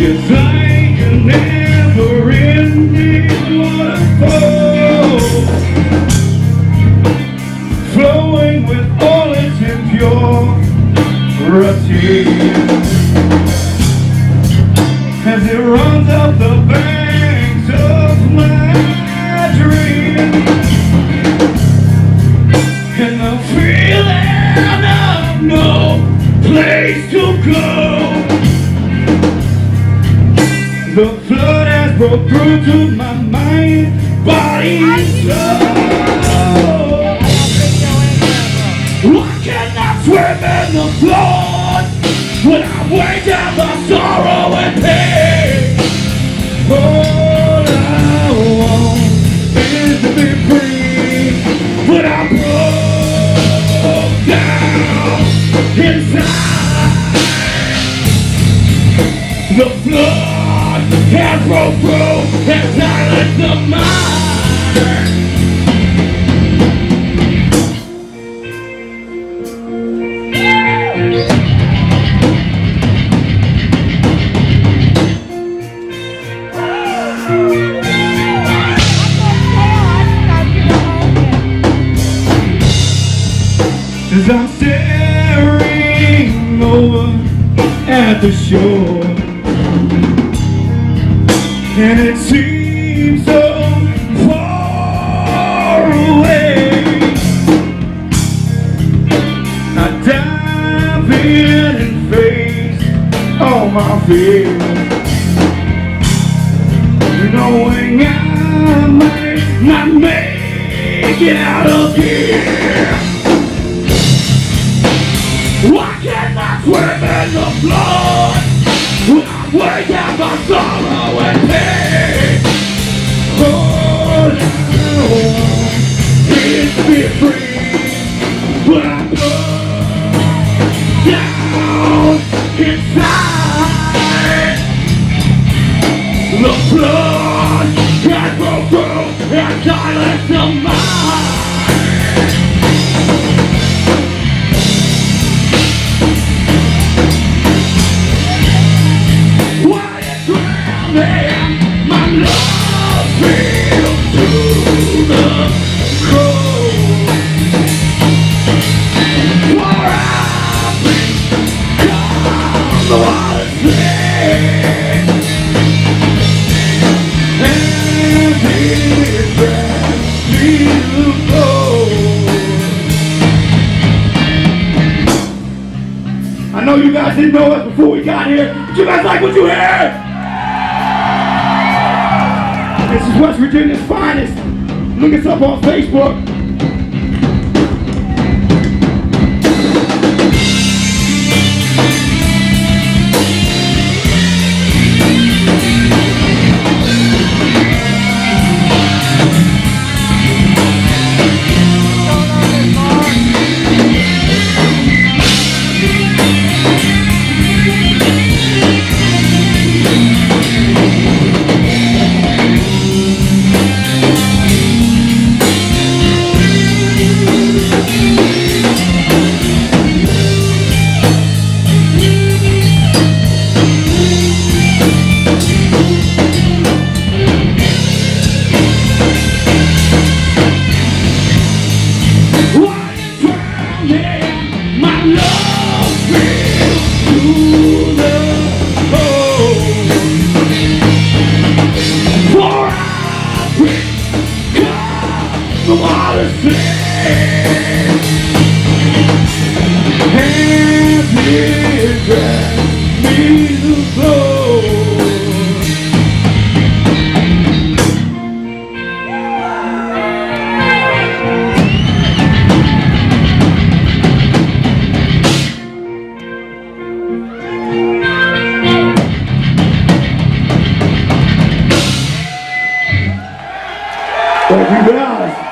It's like a never-ending waterfall, flowing with all its impurity as it runs up the banks of my dream. And the feeling of no place to go, the flood has broke through to my mind, body, and soul. I cannot swim in the flood when I weigh down the sorrow and pain. All I want is to be free, but I'm broke down inside. The flood has broke through and silenced the mind. As I'm staring over at the shore, and it seems so far away, I dive in and face all my fears, knowing I might not make it out of here. I cannot swim in the flood when I weigh down my sorrow and pain. All I want is to be free, but I'm down inside. The flood has broke through and silenced the mind. My love feels through the cold, for I've become the water's end, and it drags me to cold. I know you guys didn't know us before we got here, but you guys like what you heard? This is West Virginia's finest. Look us up on Facebook. The water's clear, and it drags me to flow. Thank you guys.